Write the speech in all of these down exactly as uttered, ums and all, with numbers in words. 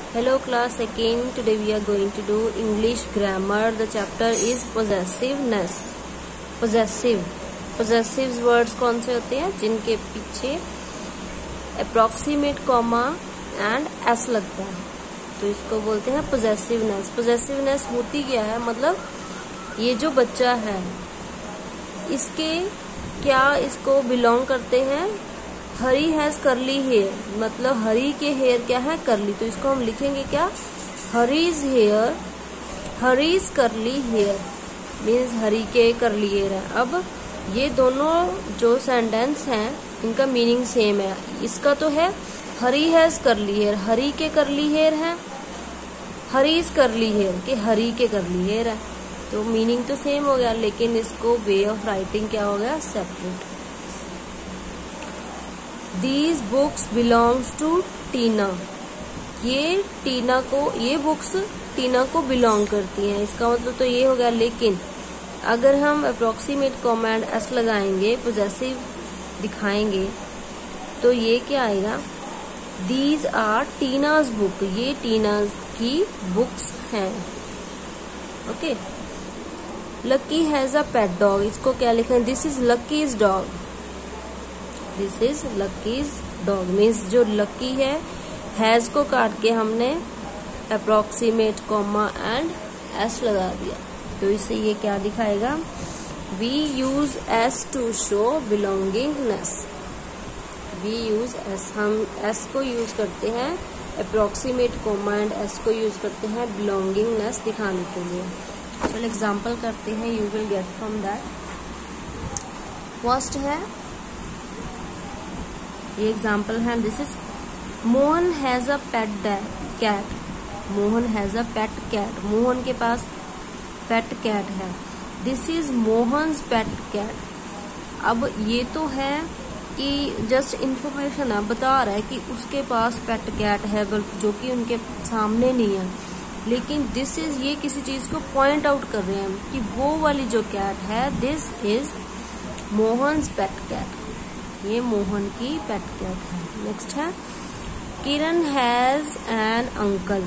Hello class second. Today we are going to do English grammar. The chapter is possessiveness. Possessive. Possessive words कौन से होते हैं जिनके पीछे approximate comma and s लगता है, तो इसको बोलते हैं possessiveness. Possessiveness होती क्या है, मतलब ये जो बच्चा है इसके क्या इसको बिलोंग करते हैं. हरी हैज करली हेयर, मतलब हरी के हेयर क्या है, करली. तो इसको हम लिखेंगे क्या, Hari's hair, Hari's curly hair means Hari के करली हेयर है. अब ये दोनों जो सेंटेंस हैं इनका मीनिंग सेम है. इसका तो है हरी हैज करली हेयर, हरी के करली हेयर है, हरीज करली हेयर के हरी के करली हेयर है. तो मीनिंग तो सेम हो गया, लेकिन इसको वे ऑफ राइटिंग क्या हो गया, separate. These books belongs to Tina. ये टीना को, ये बुक्स टीना को बिलोंग करती हैं. इसका मतलब तो ये हो गया. लेकिन अगर हम अप्रोक्सीमेट कॉमा एंड एस लगाएंगे, पोजेसिव दिखाएंगे, तो ये क्या आएगा, These are टीनाज बुक. ये टीना की बुक्स हैं. Okay. Lucky has a pet dog. इसको क्या लिखना है, this is Lucky's dog. This is Lucky's dog means जो लकी है, हैज को काट के हमने अप्रोक्सीमेट कॉमा एंड एस लगा दिया, तो इससे ये क्या दिखाएगा, we use s to show belongingness. We use s, हम एस को यूज करते हैं, अप्रोक्सीमेट कॉमा एंड एस को यूज करते हैं बिलोंगिंगनेस दिखाने के लिए. चलो एग्जाम्पल करते हैं, you will get from that. First है, ये एग्जाम्पल है, this is Mohan has a pet cat. Mohan has a pet cat. Mohan के पास पेट कैट है. This is Mohan's pet cat. अब ये तो है कि जस्ट इंफॉर्मेशन है, बता रहा है कि उसके पास पेट कैट है, जो कि उनके सामने नहीं है. लेकिन दिस इज, ये किसी चीज को पॉइंट आउट कर रहे हैं कि वो वाली जो कैट है, this is Mohan's pet cat. ये मोहन की पेट कैट है. नेक्स्ट है, Kiran has an uncle.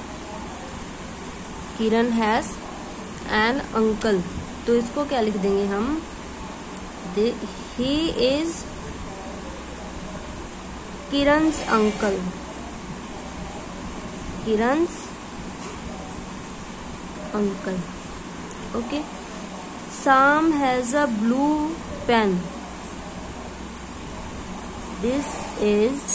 Kiran has an uncle. तो इसको क्या लिख देंगे हम, he is Kiran's uncle. Kiran's uncle. Okay. Sam has a blue pen. This is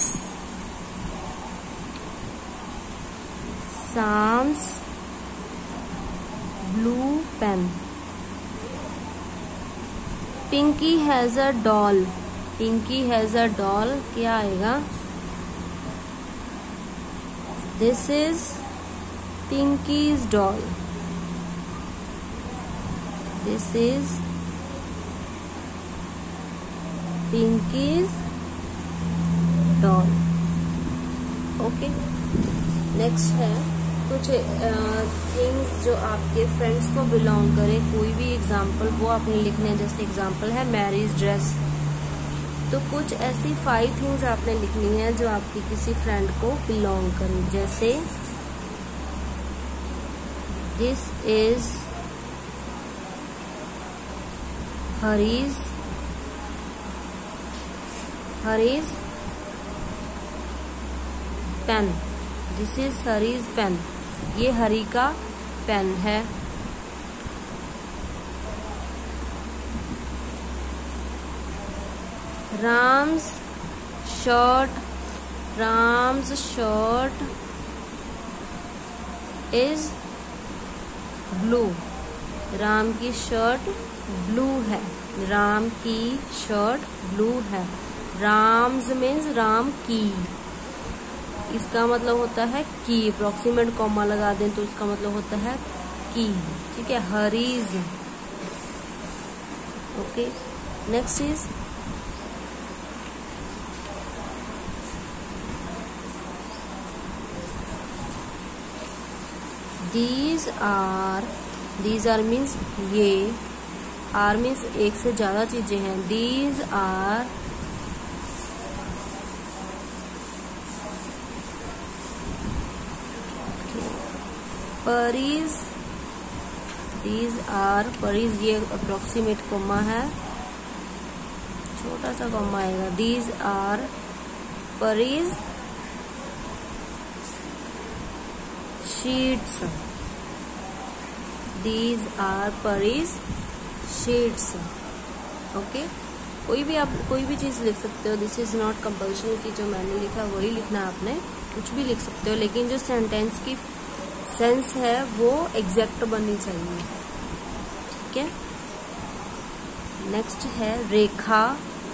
Sam's blue pen. Pinky has a doll. Pinky has a doll. क्या आएगा, This is Pinky's doll. This is Pinky's doll. Okay. Next है कुछ things uh, जो आपके friends को belong करे, कोई भी एग्जाम्पल वो आपने लिखने हैं. जैसे एग्जाम्पल है मैरिज ड्रेस. तो कुछ ऐसी फाइव थिंग्स आपने लिखनी है जो आपकी किसी फ्रेंड को बिलोंग करे. जैसे this is Hari's Hari's pen. This is Hari's pen. ये हरी का पेन है. Ram's shirt. Ram's shirt is blue. Ram की शर्ट ब्लू है. राम की शर्ट ब्लू है. राम्स मीन्स राम की. इसका मतलब होता है की. अप्रोक्सीमेट कॉमा लगा दें तो इसका मतलब होता है की. ठीक है. Hari's. Okay. Next is these are. These are means ये. आर मीन्स एक से ज्यादा चीजें हैं. These are fairies, these are fairies, ये अप्रोक्सीमेट कॉमा है, छोटा सा कॉमा आएगा। These are fairies sheets, these are fairies sheets. Okay, कोई भी आप कोई भी चीज लिख सकते हो, दिस इज नॉट कंपल्सरी कि जो मैंने लिखा वही लिखना है आपने, कुछ भी लिख सकते हो, लेकिन जो सेंटेंस की सेंस है वो एग्जैक्ट बननी चाहिए। ठीक है, नेक्स्ट है रेखा,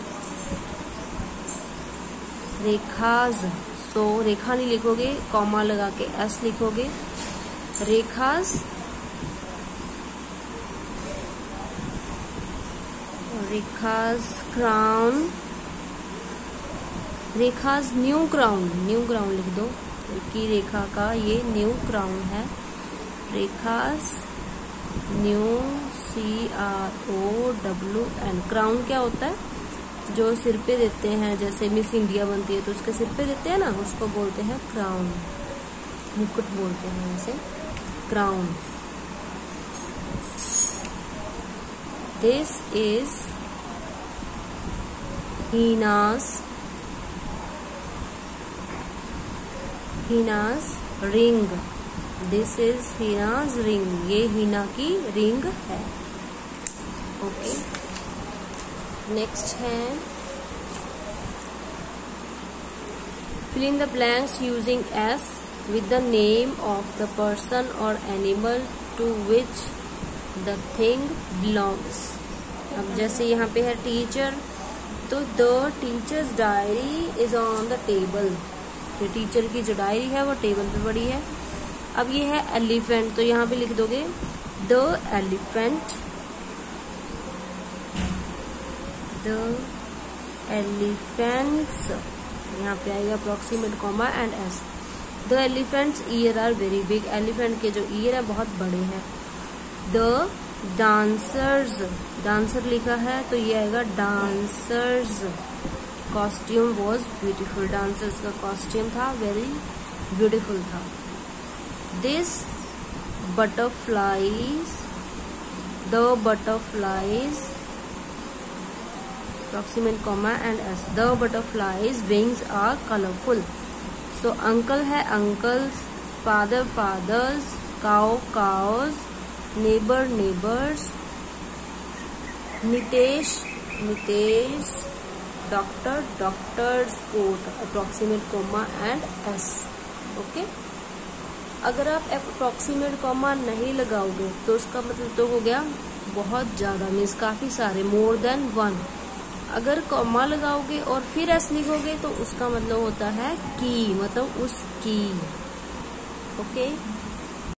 रेखाज। सो रेखा नहीं लिखोगे, कॉमा लगा के एस लिखोगे। Rekha's, Rekha's crown, Rekha's new crown, new crown लिख दो कि रेखा का ये न्यू क्राउन है। Rekha's new, C R O W N. Crown क्या होता है? जो सिर पे देते हैं, जैसे मिस इंडिया बनती है तो उसके सिर पे देते हैं ना, उसको बोलते हैं क्राउन, मुकुट बोलते हैं उसे, crown. This is Heena's, Heena's ring, this is Heena's ring, ये हीना की रिंग है। ओके, नेक्स्ट है fill in the blanks using S with the name of the person or animal to which the thing belongs। अब जैसे यहाँ पे है टीचर, तो the teacher's diary is on the table, तो टीचर की जो डायरी है वो टेबल पे पड़ी है। अब ये है एलिफेंट, तो यहाँ पे लिख दोगे the elephant, the elephants, यहाँ पे आएगा approximate comma and s. The elephants ear are very big, elephant के जो ईयर है बहुत बड़े हैं। द डांसर्स, डांसर लिखा है तो ये आएगा dancers. Costume was beautiful, dancers का कॉस्ट्यूम था वेरी ब्यूटीफुल था। This butterflies, the butterflies approximate comma and s, the butterflies wings are colorful। so uncle है uncles, father fathers, cow cows, neighbor neighbors, Nitesh Nitesh, doctor doctors, coat approximate comma and s। Okay, अगर आप approximate comma नहीं लगाओगे तो उसका मतलब तो हो गया बहुत ज्यादा, मीन्स काफी सारे, मोर देन वन। अगर कॉमा लगाओगे और फिर एस लिखोगे तो उसका मतलब होता है की, मतलब उसकी। ओके।